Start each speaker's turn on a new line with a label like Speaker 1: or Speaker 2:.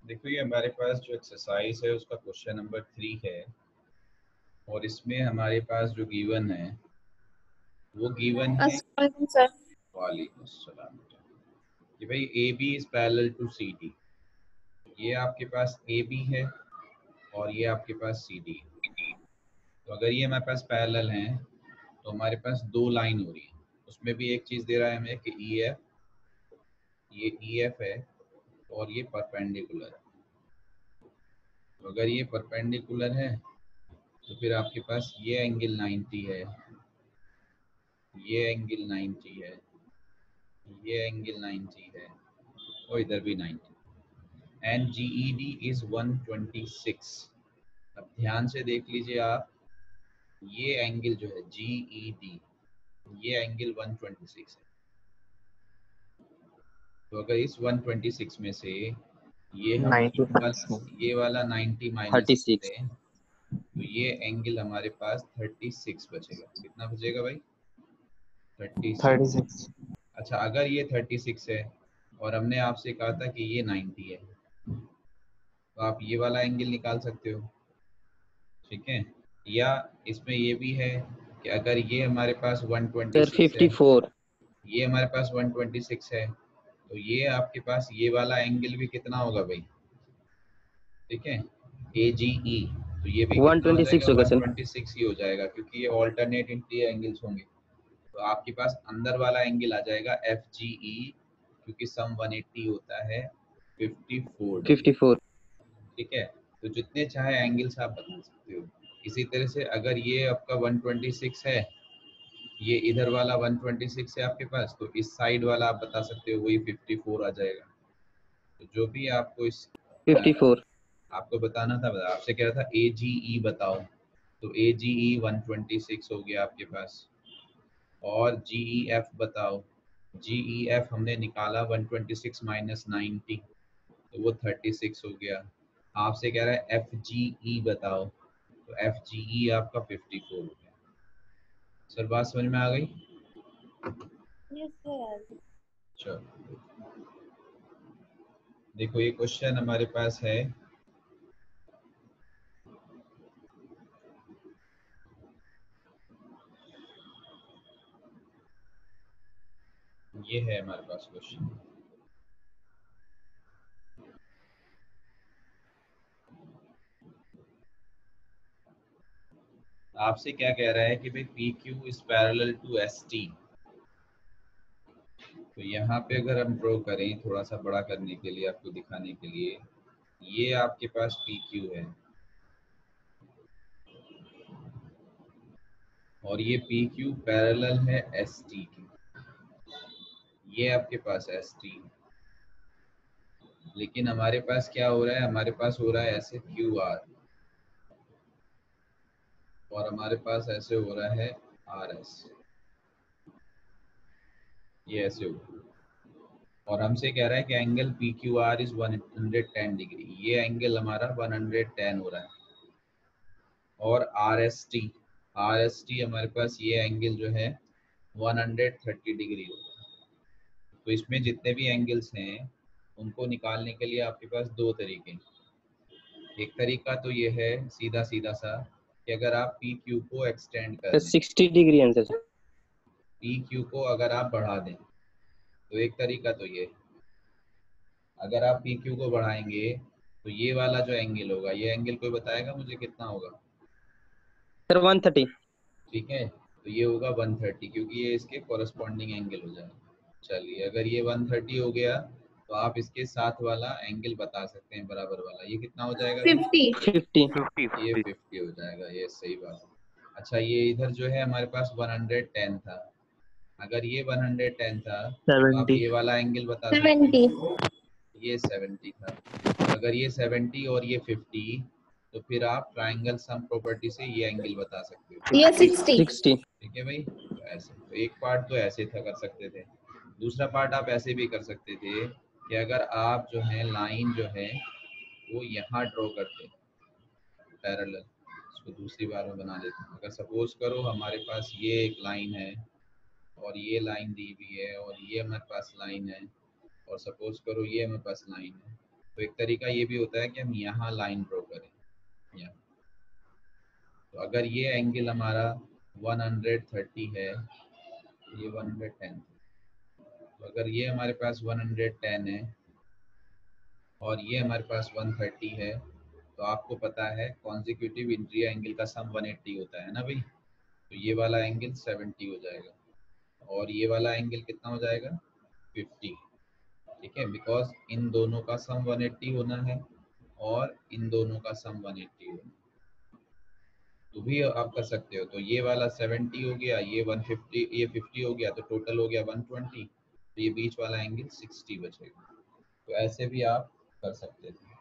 Speaker 1: देखो ये हमारे पास जो एक्सरसाइज है उसका क्वेश्चन नंबर 3 है और इसमें हमारे पास जो गिवन है वो गिवन है
Speaker 2: अस्सलाम सर।
Speaker 1: वालेकुम अस्सलाम कि भाई A B is parallel to C D. ये आपके पास ए बी है और ये आपके पास सी डी है। तो अगर ये हमारे पास पैरेलल हैं तो हमारे पास दो लाइन हो रही है। उसमें भी एक चीज़ दे रहा है हमें कि ई एफ, ये ई एफ है और ये परपेंडिकुलर है। तो अगर ये परपेंडिकुलर है तो फिर आपके पास ये एंगल 90 है, ये एंगल 90 है, ये एंगल 90 है और इधर भी 90 and G E D is 126। अब ध्यान से देख लीजिए आप, ये एंगल जो है जी ई डी, ये एंगल 126 है। तो अगर इस 126 में से ये हम
Speaker 3: 90
Speaker 1: ये वाला 90 माइनस
Speaker 3: 36
Speaker 1: करते हैं तो ये एंगल हमारे पास 36 बचेगा। कितना बचेगा भाई? 36।
Speaker 3: 36
Speaker 1: अच्छा, अगर ये 36 है और हमने आपसे कहा था कि ये 90 है तो आप ये वाला एंगल निकाल सकते हो, ठीक है। या इसमें ये भी है कि अगर ये हमारे पास
Speaker 3: सर
Speaker 1: 126 है,
Speaker 3: 54
Speaker 1: ये हमारे पास 126 है तो ये आपके पास ये वाला एंगल भी कितना होगा भाई? ठीक है, ए जी ई, तो ये भी कितना हो
Speaker 3: 126
Speaker 1: जाएगा?
Speaker 3: होगा सर
Speaker 1: 126 ही हो जाएगा क्योंकि ये ऑल्टरनेट इंटीरियर एंगल्स होंगे। तो आपके पास अंदर वाला एंगल आ जाएगा एफ जी ई, क्योंकि सम 180 होता है 54 डिग्री।
Speaker 3: 54
Speaker 1: ठीक है, तो जितने चाहे एंगल्स आप बता सकते हो। इसी तरह से अगर ये आपका 126 है, ये इधर वाला 126 है आपके पास, तो इस साइड वाला आप बता सकते हो वही 54 आ जाएगा। तो जो भी आपको इस
Speaker 3: 54
Speaker 1: आपको बताना था, आपसे कह रहा था ए जी ई बताओ, तो ए जी ई 126 हो गया आपके पास। और जी ई एफ बताओ, जी ई एफ हमने निकाला 126 माइनस 90 तो वो 36 हो गया। आपसे कह रहा है एफ जी ई बताओ, तो एफ जी ई आपका 54 हो गया। सर बात समझ में आ गई?
Speaker 2: Yes sir.
Speaker 1: चलो देखो ये क्वेश्चन हमारे पास है, ये है हमारे पास क्वेश्चन। आपसे क्या कह रहा है कि भाई P Q is parallel to S T. तो यहाँ पे अगर हम ड्रॉ करें थोड़ा सा बड़ा करने के लिए, आपको दिखाने के लिए, ये आपके पास पी क्यू है और ये पी क्यू पैरेलल है एस टी की। ये आपके पास एस टी, लेकिन हमारे पास क्या हो रहा है? हमारे पास हो रहा है ऐसे क्यू आर और हमारे पास ऐसे हो रहा है आर एस, ये ऐसे हो। और हमसे कह रहा है कि angle P Q R is 110 degree. ये एंगल हमारा 110 हो रहा है। और आर एस टी हमारे पास ये एंगल जो है 130 डिग्री होगा। तो इसमें जितने भी एंगल्स हैं उनको निकालने के लिए आपके पास दो तरीके हैं। एक तरीका तो ये है सीधा सीधा सा कि अगर आप पी क्यू को एक्सटेंड कर
Speaker 3: सर
Speaker 1: दें,
Speaker 3: 60 degree answer sir
Speaker 1: P Q को अगर आप बढ़ा दें, तो एक तरीका तो ये, अगर आप पी क्यू को बढ़ाएंगे तो ये वाला जो एंगल होगा, ये एंगल कोई बताएगा मुझे कितना होगा?
Speaker 3: सर 130
Speaker 1: ठीक है, तो ये होगा 130 क्योंकि ये इसके कॉरस्पॉन्डिंग एंगल हो जाएगा। चलिए अगर ये 130 हो गया तो आप इसके साथ वाला एंगल बता सकते हैं बराबर वाला, ये कितना हो जाएगा भाई?
Speaker 2: 50।
Speaker 3: 50
Speaker 1: ये 50 हो जाएगा, ये सही बात है। अच्छा, ये इधर जो है हमारे पास 110 था, अगर ये 110 था तो आप
Speaker 3: 70
Speaker 1: ये वाला एंगल बता सकते
Speaker 2: 70।
Speaker 1: हो, ये 70 था। अगर ये 70 और ये 50, तो फिर आप ट्राइंगल सम प्रॉपर्टी से ये एंगल बता सकते हो
Speaker 2: ये
Speaker 1: 50।
Speaker 2: 60।
Speaker 3: 60
Speaker 1: ठीक है भाई, तो ऐसे तो एक पार्ट तो ऐसे था कर सकते थे, दूसरा पार्ट आप ऐसे भी कर सकते थे कि अगर आप जो है लाइन जो है वो यहाँ ड्रॉ करते पैरेलल, इसको दूसरी बार में बना देते हैं। अगर सपोज करो हमारे पास ये एक लाइन है और ये लाइन दी हुई है और ये हमारे पास लाइन है, और सपोज करो ये हमारे पास लाइन है, तो एक तरीका ये भी होता है कि हम यहाँ लाइन ड्रॉ करें यहाँ। तो अगर ये एंगल हमारा 130 है, ये 110, तो अगर ये हमारे पास 110 है और ये हमारे पास 130 है, तो आपको पता है कॉन्जिक्यूटिव इंटीरियर एंगल का सम 180 होता है ना भाई। तो ये वाला एंगल 70 हो जाएगा और ये वाला एंगल कितना हो जाएगा 50। ठीक है, बिकॉज इन दोनों का सम 180 होना है और इन दोनों का सम 180 होना है। तो भी आप कर सकते हो। तो ये वाला 70 हो गया, ये 150, ये 50 हो गया, तो टोटल हो गया 120। तो ये बीच वाला एंगल 60 बचेगा। तो ऐसे भी आप कर सकते थे।